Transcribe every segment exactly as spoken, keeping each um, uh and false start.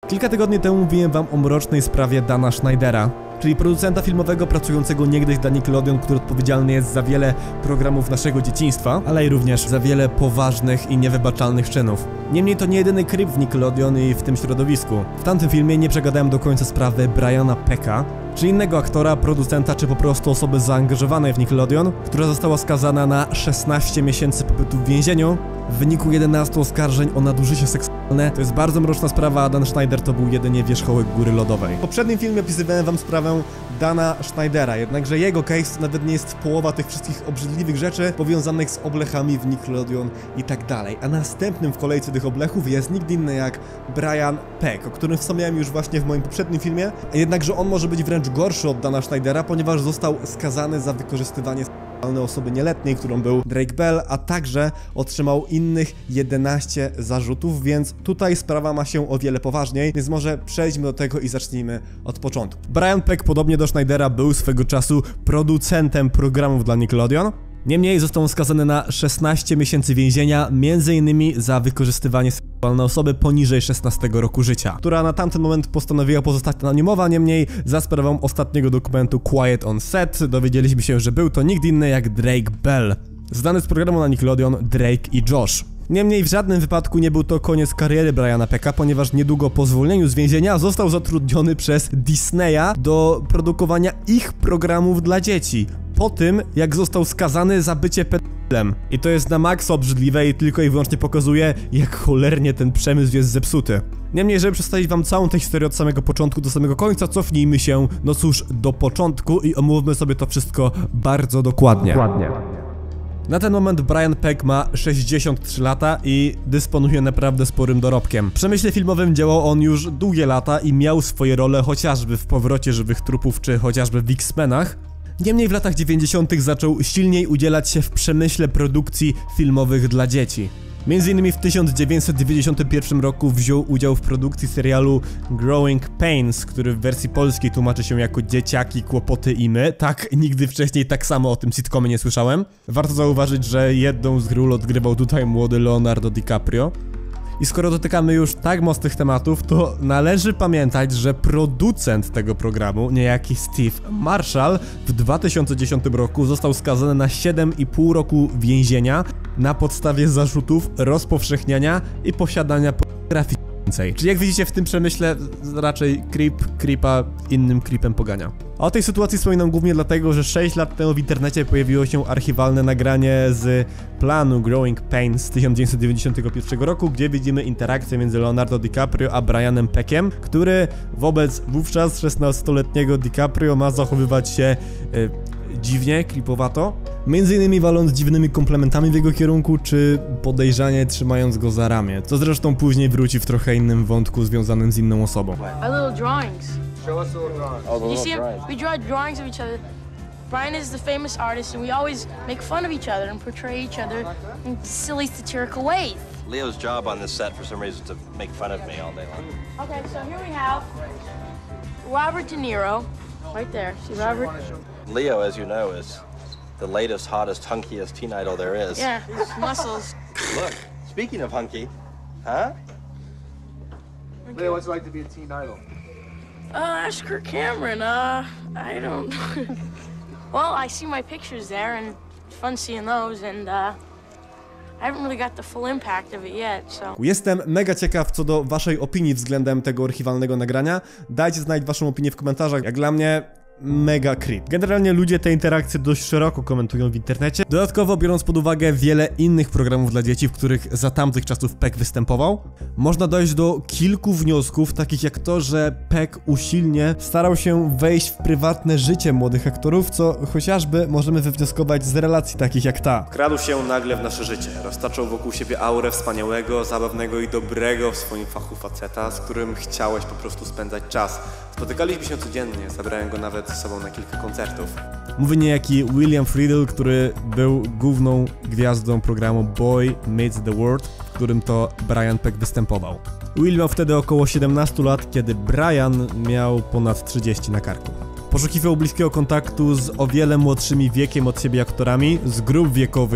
Kilka tygodni temu mówiłem wam o mrocznej sprawie Dana Schneidera, czyli producenta filmowego pracującego niegdyś dla Nickelodeon, który odpowiedzialny jest za wiele programów naszego dzieciństwa, ale i również za wiele poważnych i niewybaczalnych czynów. Niemniej to nie jedyny creep w Nickelodeon i w tym środowisku. W tamtym filmie nie przegadałem do końca sprawy Briana Pecka, czy innego aktora, producenta, czy po prostu osoby zaangażowanej w Nickelodeon, która została skazana na szesnaście miesięcy pobytu w więzieniu w wyniku jedenastu oskarżeń o nadużycie seksualne. To jest bardzo mroczna sprawa, a Dan Schneider to był jedynie wierzchołek góry lodowej. W poprzednim filmie opisywałem wam sprawę Dana Schneidera, jednakże jego case to nawet nie jest połowa tych wszystkich obrzydliwych rzeczy powiązanych z oblechami w Nickelodeon i tak dalej. A następnym w kolejce tych oblechów jest nikt inny jak Brian Peck, o którym wspomniałem już właśnie w moim poprzednim filmie, jednakże on może być wręcz gorszy od Dana Schneidera, ponieważ został skazany za wykorzystywanie osoby nieletniej, którą był Drake Bell, a także otrzymał innych jedenaście zarzutów, więc tutaj sprawa ma się o wiele poważniej, więc może przejdźmy do tego i zacznijmy od początku. Brian Peck, podobnie do Schneidera, był swego czasu producentem programów dla Nickelodeon. Niemniej został skazany na szesnaście miesięcy więzienia, między innymi za wykorzystywanie seksualne osoby poniżej szesnastego roku życia, która na tamten moment postanowiła pozostać anonimowa. Niemniej za sprawą ostatniego dokumentu Quiet on Set dowiedzieliśmy się, że był to nikt inny jak Drake Bell, znany z programu na Nickelodeon Drake i Josh. Niemniej w żadnym wypadku nie był to koniec kariery Briana Pecka, ponieważ niedługo po zwolnieniu z więzienia został zatrudniony przez Disneya do produkowania ich programów dla dzieci, po tym jak został skazany za bycie pedofilem. I to jest na maksa obrzydliwe i tylko i wyłącznie pokazuje, jak cholernie ten przemysł jest zepsuty. Niemniej, żeby przedstawić wam całą tę historię od samego początku do samego końca, cofnijmy się, no cóż, do początku i omówmy sobie to wszystko bardzo dokładnie. dokładnie. Na ten moment Brian Peck ma sześćdziesiąt trzy lata i dysponuje naprawdę sporym dorobkiem. W przemyśle filmowym działał on już długie lata i miał swoje role chociażby w Powrocie żywych trupów, czy chociażby w X-Menach. Niemniej w latach dziewięćdziesiątych zaczął silniej udzielać się w przemyśle produkcji filmowych dla dzieci. Między innymi w tysiąc dziewięćset dziewięćdziesiątym pierwszym roku wziął udział w produkcji serialu Growing Pains, który w wersji polskiej tłumaczy się jako Dzieciaki, kłopoty i my. Tak, nigdy wcześniej tak samo o tym sitcomie nie słyszałem. Warto zauważyć, że jedną z ról odgrywał tutaj młody Leonardo DiCaprio. I skoro dotykamy już tak mocnych tematów, to należy pamiętać, że producent tego programu, niejaki Steve Marshall, w dwa tysiące dziesiątym roku został skazany na siedem i pół roku więzienia na podstawie zarzutów rozpowszechniania i posiadania pornografii. Czyli jak widzicie, w tym przemyśle raczej creep creepa innym creepem pogania. A o tej sytuacji wspominam głównie dlatego, że sześć lat temu w internecie pojawiło się archiwalne nagranie z planu Growing Pains z tysiąc dziewięćset dziewięćdziesiątego pierwszego roku, gdzie widzimy interakcję między Leonardo DiCaprio a Brianem Peckiem, który wobec wówczas szesnastoletniego DiCaprio ma zachowywać się yy, dziwnie, creepowato. Między innymi waląc dziwnymi komplementami w jego kierunku, czy podejrzanie trzymając go za ramię, co zresztą później wróci w trochę innym wątku związanym z inną osobą. Our little drawings. Show us the little drawings. Oh, the you see him? We draw drawings of each other. Brian is the famous artist, and we always make fun of each other and portray each other in silly, satirical ways. Leo's job on this set, for some reason, to make fun of me all day long. Okay, so here we have Robert De Niro, right there. See Robert? Leo, as you know, is the latest, hottest, hunkiest teen idol there is. Yeah, his muscles. Look, speaking of hunky, huh? Okay. Leo, what's it like to be a teen idol? Uh, ask Kirk Cameron. Uh, I don't. Well, I see my pictures there, and it's fun seeing those, and uh, I haven't really got the full impact of it yet, so. Jestem mega ciekaw co do waszej opinii względem tego archiwalnego nagrania. Dajcie znać waszą opinię w komentarzach. Jak dla mnie, mega creep. Generalnie ludzie te interakcje dość szeroko komentują w internecie. Dodatkowo, biorąc pod uwagę wiele innych programów dla dzieci, w których za tamtych czasów Peck występował, można dojść do kilku wniosków, takich jak to, że Peck usilnie starał się wejść w prywatne życie młodych aktorów, co chociażby możemy wywnioskować z relacji takich jak ta. Wkradł się nagle w nasze życie, roztaczał wokół siebie aurę wspaniałego, zabawnego i dobrego w swoim fachu faceta, z którym chciałeś po prostu spędzać czas. Spotykaliśmy się codziennie, zabrałem go nawet z sobą na kilka koncertów. Mówi niejaki William Friedle, który był główną gwiazdą programu Boy Meets the World, w którym to Brian Peck występował. Will miał wtedy około siedemnastu lat, kiedy Brian miał ponad trzydzieści na karku. Poszukiwał bliskiego kontaktu z o wiele młodszymi wiekiem od siebie aktorami z grup wiekowych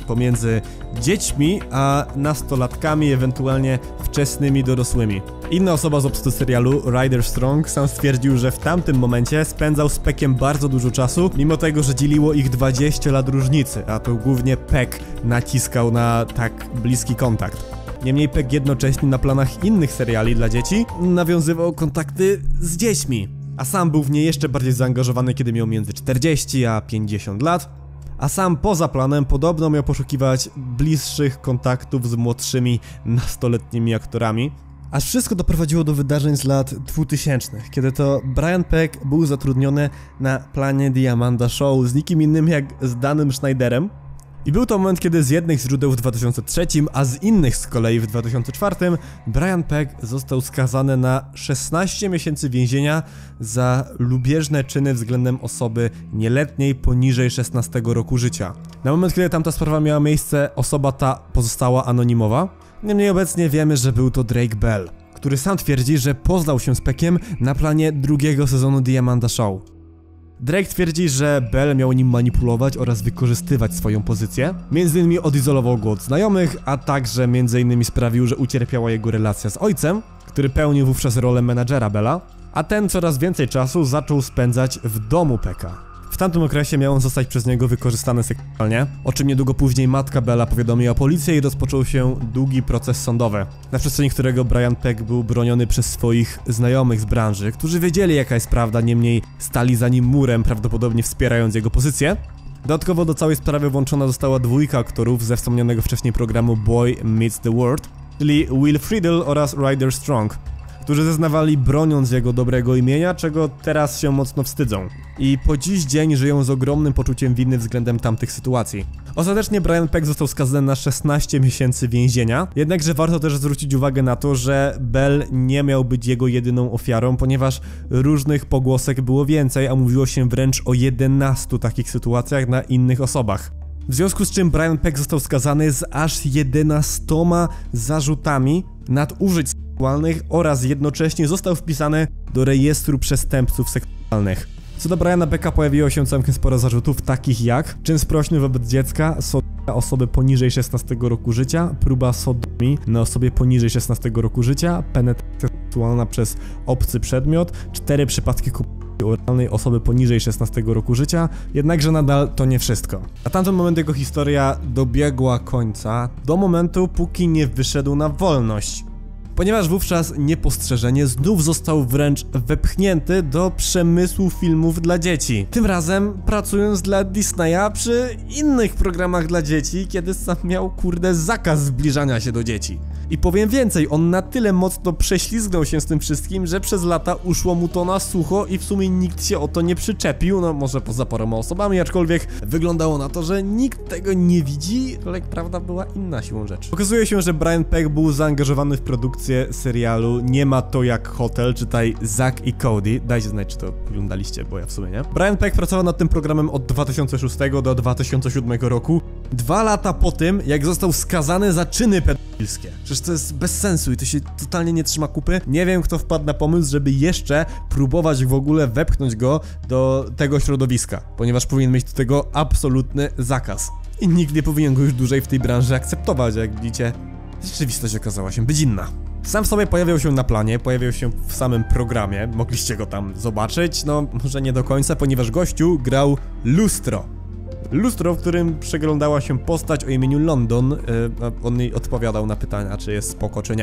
pomiędzy dziećmi a nastolatkami, ewentualnie wczesnymi dorosłymi. Inna osoba z obsady serialu, Ryder Strong, sam stwierdził, że w tamtym momencie spędzał z Peckiem bardzo dużo czasu, mimo tego, że dzieliło ich dwadzieścia lat różnicy, a to głównie Peck naciskał na tak bliski kontakt. Niemniej Peck jednocześnie na planach innych seriali dla dzieci nawiązywał kontakty z dziećmi, a sam był w nie jeszcze bardziej zaangażowany, kiedy miał między czterdzieści a pięćdziesiąt lat, a sam poza planem podobno miał poszukiwać bliższych kontaktów z młodszymi nastoletnimi aktorami. Aż wszystko doprowadziło do wydarzeń z lat dwutysięcznych, kiedy to Brian Peck był zatrudniony na planie The Amanda Show z nikim innym jak z Danem Schneiderem. I był to moment, kiedy z jednych źródeł w dwa tysiące trzecim, a z innych z kolei w dwa tysiące czwartym Brian Peck został skazany na szesnaście miesięcy więzienia za lubieżne czyny względem osoby nieletniej poniżej szesnastego roku życia. Na moment, kiedy tamta sprawa miała miejsce, osoba ta pozostała anonimowa. Niemniej obecnie wiemy, że był to Drake Bell, który sam twierdzi, że poznał się z Peckiem na planie drugiego sezonu The Amanda Show. Drake twierdzi, że Bell miał nim manipulować oraz wykorzystywać swoją pozycję. Między innymi odizolował go od znajomych, a także między innymi sprawił, że ucierpiała jego relacja z ojcem, który pełnił wówczas rolę menadżera Bella, a ten coraz więcej czasu zaczął spędzać w domu Pecka. W tamtym okresie miał on zostać przez niego wykorzystany seksualnie, o czym niedługo później matka Bella powiadomiła policję i rozpoczął się długi proces sądowy, na przestrzeni którego Brian Peck był broniony przez swoich znajomych z branży, którzy wiedzieli, jaka jest prawda, niemniej stali za nim murem, prawdopodobnie wspierając jego pozycję. Dodatkowo do całej sprawy włączona została dwójka aktorów ze wspomnianego wcześniej programu Boy Meets the World, czyli Will Friedle oraz Ryder Strong, którzy zeznawali broniąc jego dobrego imienia, czego teraz się mocno wstydzą. I po dziś dzień żyją z ogromnym poczuciem winy względem tamtych sytuacji. Ostatecznie Brian Peck został skazany na szesnaście miesięcy więzienia, jednakże warto też zwrócić uwagę na to, że Bell nie miał być jego jedyną ofiarą, ponieważ różnych pogłosek było więcej, a mówiło się wręcz o jedenastu takich sytuacjach na innych osobach. W związku z czym Brian Peck został skazany z aż jedenastoma zarzutami nadużyć seksualnych oraz jednocześnie został wpisany do rejestru przestępców seksualnych. Co do Briana Pecka pojawiło się całkiem sporo zarzutów, takich jak czyn sprośny wobec dziecka, sodomia osoby poniżej szesnastego roku życia, próba sodomii na osobie poniżej szesnastego roku życia, penetracja seksualna przez obcy przedmiot, cztery przypadki oralnej osoby poniżej szesnastego roku życia, jednakże nadal to nie wszystko. A tamten moment jego historia dobiegła końca do momentu, póki nie wyszedł na wolność, ponieważ wówczas niepostrzeżenie znów został wręcz wepchnięty do przemysłu filmów dla dzieci. Tym razem pracując dla Disneya przy innych programach dla dzieci, kiedy sam miał kurde zakaz zbliżania się do dzieci. I powiem więcej, on na tyle mocno prześlizgnął się z tym wszystkim, że przez lata uszło mu to na sucho i w sumie nikt się o to nie przyczepił, no może poza paroma osobami, aczkolwiek wyglądało na to, że nikt tego nie widzi, ale prawda była inna siłą rzeczy. Okazuje się, że Brian Peck był zaangażowany w produkcję serialu Nie ma to jak hotel, czytaj Zack i Cody, dajcie znać, czy to oglądaliście, bo ja w sumie nie. Brian Peck pracował nad tym programem od dwa tysiące szóstego do dwa tysiące siódmego roku, dwa lata po tym, jak został skazany za czyny pedofilskie. Przecież to jest bez sensu i to się totalnie nie trzyma kupy. Nie wiem, kto wpadł na pomysł, żeby jeszcze próbować w ogóle wepchnąć go do tego środowiska, ponieważ powinien mieć do tego absolutny zakaz. I nikt nie powinien go już dłużej w tej branży akceptować, jak widzicie. Rzeczywistość okazała się być inna. Sam w sobie pojawiał się na planie, pojawiał się w samym programie, mogliście go tam zobaczyć, no może nie do końca, ponieważ gościu grał Lustro. Lustro, w którym przeglądała się postać o imieniu London, yy, on jej odpowiadał na pytania, czy jest spoko, czy nie.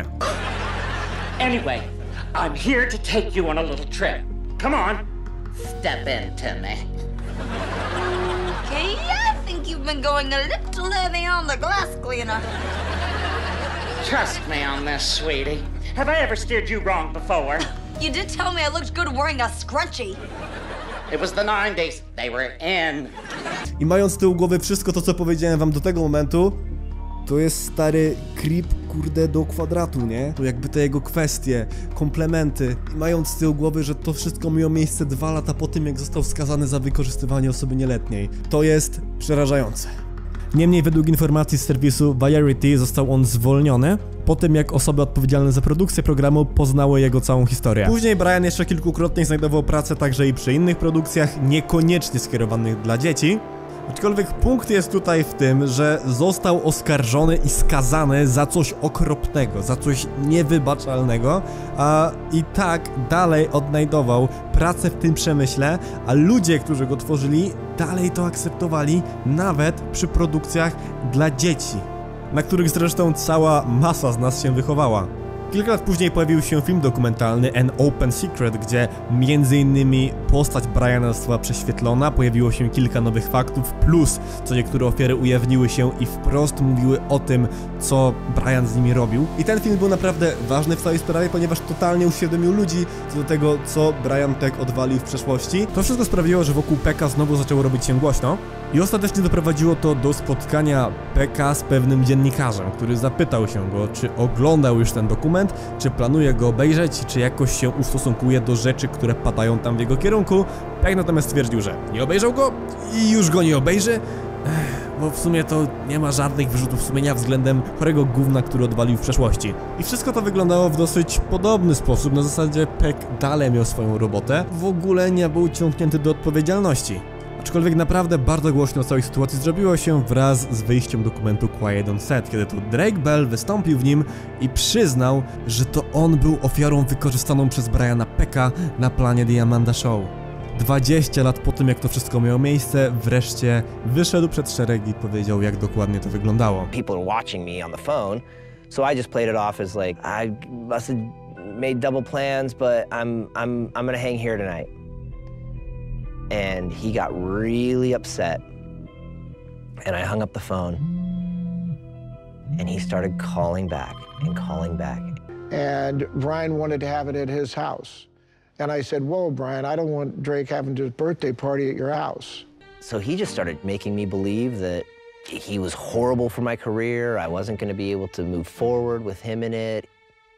Anyway, I'm here to take you on a little trip. Come on. Step into me. Okay, I think you've been going a little heavy on the glass cleaner. Trust me on this, sweetie. Have I ever steered you wrong before? You did tell me I looked good wearing a scrunchie. It was the nineties. They were in. I mając z tyłu głowy wszystko to, co powiedziałem wam do tego momentu, to jest stary creep, kurde, do kwadratu, nie? To jakby te jego kwestie, komplementy. I mając z tyłu głowy, że to wszystko miało miejsce dwa lata po tym, jak został skazany za wykorzystywanie osoby nieletniej. To jest przerażające. Niemniej według informacji z serwisu Variety został on zwolniony po tym, jak osoby odpowiedzialne za produkcję programu poznały jego całą historię. Później Brian jeszcze kilkukrotnie znajdował pracę także i przy innych produkcjach, niekoniecznie skierowanych dla dzieci. Aczkolwiek punkt jest tutaj w tym, że został oskarżony i skazany za coś okropnego, za coś niewybaczalnego, a i tak dalej odnajdował pracę w tym przemyśle, a ludzie, którzy go tworzyli, dalej to akceptowali, nawet przy produkcjach dla dzieci, na których zresztą cała masa z nas się wychowała. Kilka lat później pojawił się film dokumentalny An Open Secret, gdzie między innymi postać Briana została prześwietlona, pojawiło się kilka nowych faktów, plus co niektóre ofiary ujawniły się i wprost mówiły o tym, co Brian z nimi robił. I ten film był naprawdę ważny w całej sprawie, ponieważ totalnie uświadomił ludzi co do tego, co Brian Peck odwalił w przeszłości. To wszystko sprawiło, że wokół Pecka znowu zaczęło robić się głośno i ostatecznie doprowadziło to do spotkania Pecka z pewnym dziennikarzem, który zapytał się go, czy oglądał już ten dokument, czy planuje go obejrzeć, czy jakoś się ustosunkuje do rzeczy, które padają tam w jego kierunku. Peck natomiast stwierdził, że nie obejrzał go i już go nie obejrzy, Ech, bo w sumie to nie ma żadnych wyrzutów sumienia względem chorego gówna, który odwalił w przeszłości. I wszystko to wyglądało w dosyć podobny sposób, na zasadzie Peck dalej miał swoją robotę, w ogóle nie był ciągnięty do odpowiedzialności. Aczkolwiek naprawdę bardzo głośno o całej sytuacji zrobiło się wraz z wyjściem dokumentu Quiet on Set, kiedy to Drake Bell wystąpił w nim i przyznał, że to on był ofiarą wykorzystaną przez Briana Pecka na planie The Amanda Show. dwadzieścia lat po tym, jak to wszystko miało miejsce, wreszcie wyszedł przed szereg i powiedział, jak dokładnie to wyglądało. People are watching me on the phone, so I just played it off as like, I must have made double plans, but I'm, I'm, I'm gonna hang here tonight. And he got really upset, and I hung up the phone, and he started calling back and calling back. And Brian wanted to have it at his house. And I said, whoa, Brian, I don't want Drake having his birthday party at your house. So he just started making me believe that he was horrible for my career. I wasn't going to be able to move forward with him in it.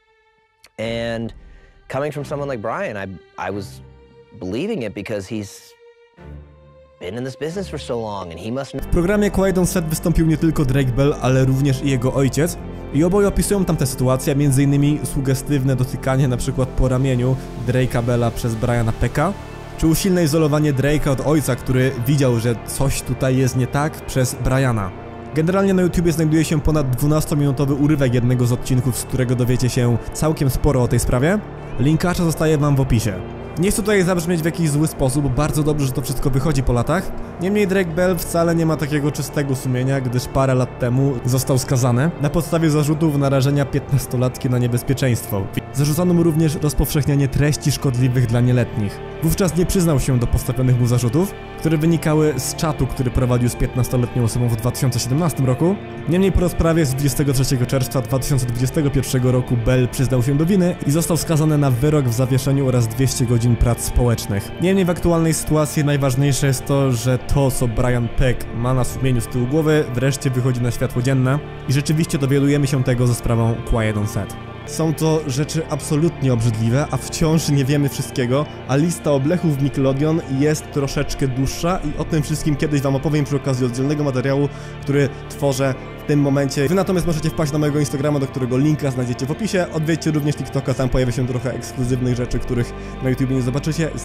And coming from someone like Brian, I, I was believing it because he's been in this business for so long and he must... W programie Quiet on Set wystąpił nie tylko Drake Bell, ale również i jego ojciec. I oboje opisują tamte sytuacje, między innymi sugestywne dotykanie na przykład po ramieniu Drake'a Bella przez Briana Pecka, czy usilne izolowanie Drake'a od ojca, który widział, że coś tutaj jest nie tak, przez Briana. Generalnie na YouTubie znajduje się ponad dwunastominutowy urywek jednego z odcinków, z którego dowiecie się całkiem sporo o tej sprawie. Linkacza zostaje wam w opisie. Nie chcę tutaj zabrzmieć w jakiś zły sposób, bardzo dobrze, że to wszystko wychodzi po latach. Niemniej Drake Bell wcale nie ma takiego czystego sumienia, gdyż parę lat temu został skazany na podstawie zarzutów narażenia piętnastolatki na niebezpieczeństwo. Zarzucano mu również rozpowszechnianie treści szkodliwych dla nieletnich. Wówczas nie przyznał się do postawionych mu zarzutów, które wynikały z czatu, który prowadził z piętnastoletnią osobą w dwa tysiące siedemnastym roku. Niemniej po rozprawie z dwudziestego trzeciego czerwca dwa tysiące dwudziestego pierwszego roku Bell przyznał się do winy i został skazany na wyrok w zawieszeniu oraz dwieście godzin prac społecznych. Niemniej w aktualnej sytuacji najważniejsze jest to, że to, co Brian Peck ma na sumieniu z tyłu głowy, wreszcie wychodzi na światło dzienne i rzeczywiście dowiadujemy się tego ze sprawą Quiet on Set. Są to rzeczy absolutnie obrzydliwe, a wciąż nie wiemy wszystkiego, a lista oblechów w Nickelodeon jest troszeczkę dłuższa i o tym wszystkim kiedyś wam opowiem przy okazji oddzielnego materiału, który tworzę w tym momencie. Wy natomiast możecie wpaść na mojego Instagrama, do którego linka znajdziecie w opisie. Odwiedźcie również TikToka, tam pojawia się trochę ekskluzywnych rzeczy, których na YouTube nie zobaczycie.